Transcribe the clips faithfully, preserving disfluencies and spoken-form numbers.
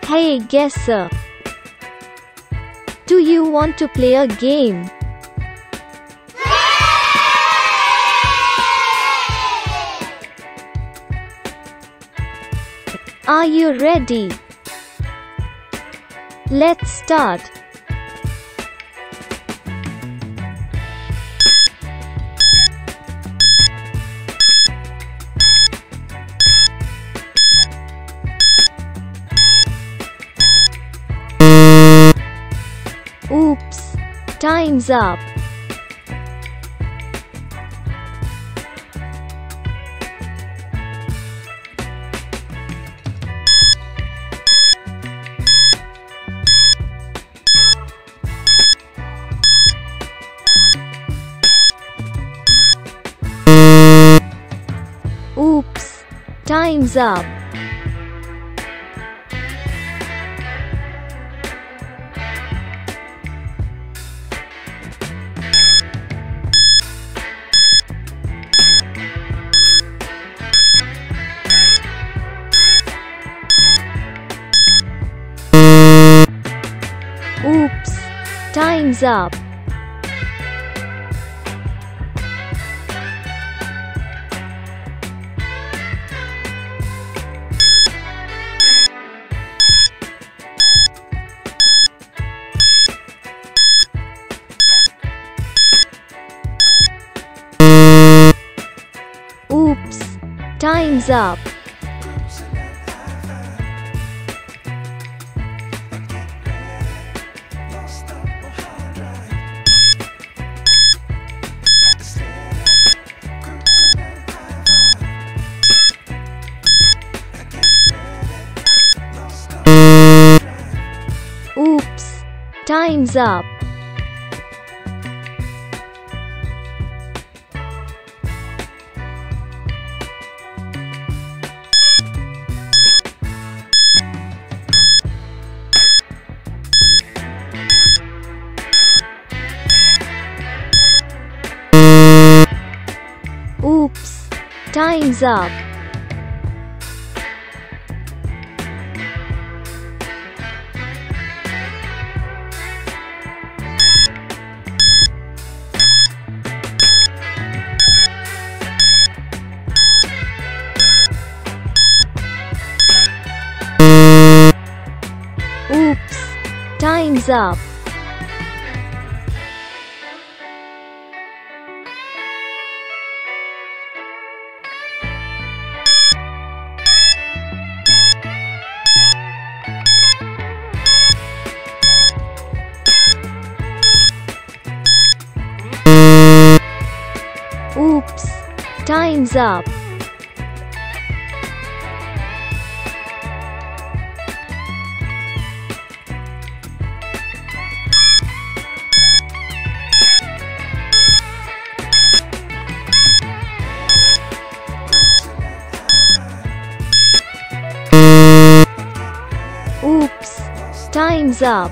Hey Guessr, do you want to play a game? Are you ready? Let's start. Oops, time's up. Oops, time's up. Oops, time's up. Oops, time's up. Oops, time's up. Oops, time's up. Oops, time's up. Oops, time's up. Oops, time's up.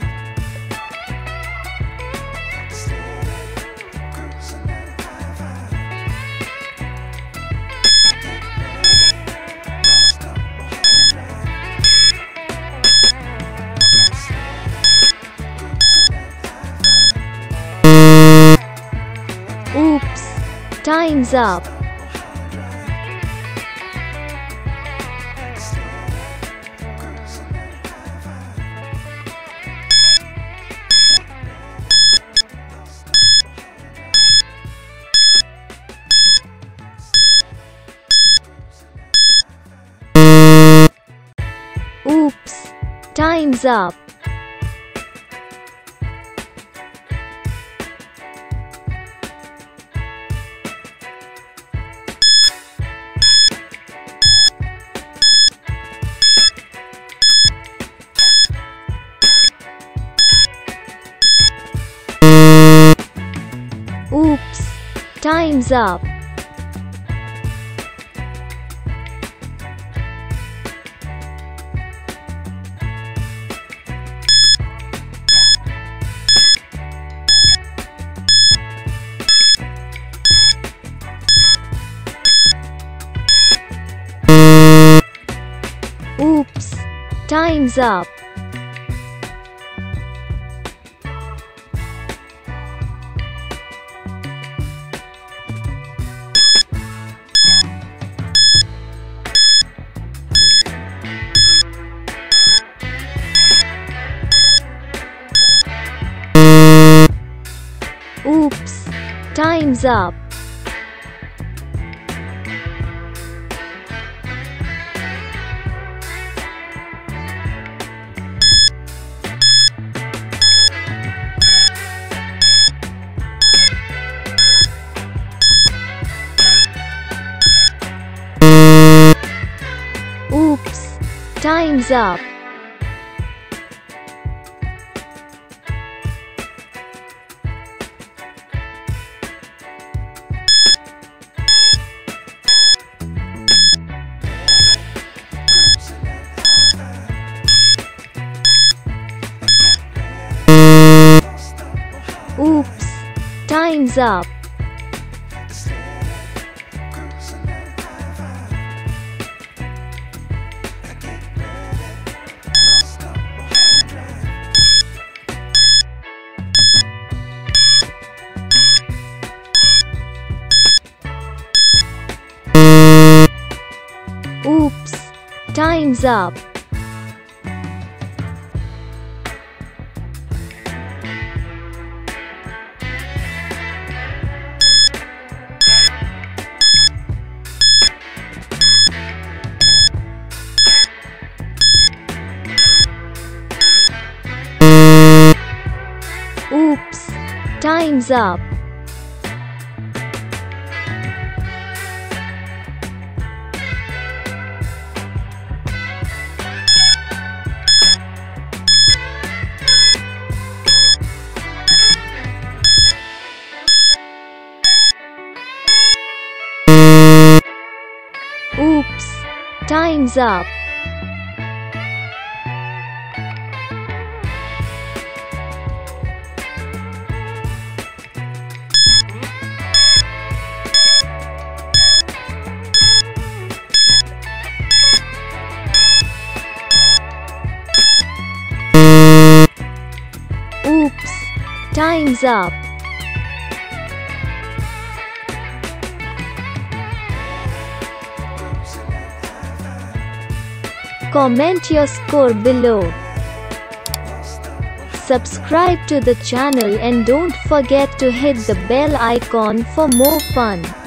Oops, time's up. Oops, time's up. Oops, time's up. Time's up. Oops. Time's up. Oops. Time's up. Oops. Time's up. Oops. Time's up. Oops. Time's up. Oops. Time's up. Oops. Time's up. Comment your score below. Subscribe to the channel and don't forget to hit the bell icon for more fun.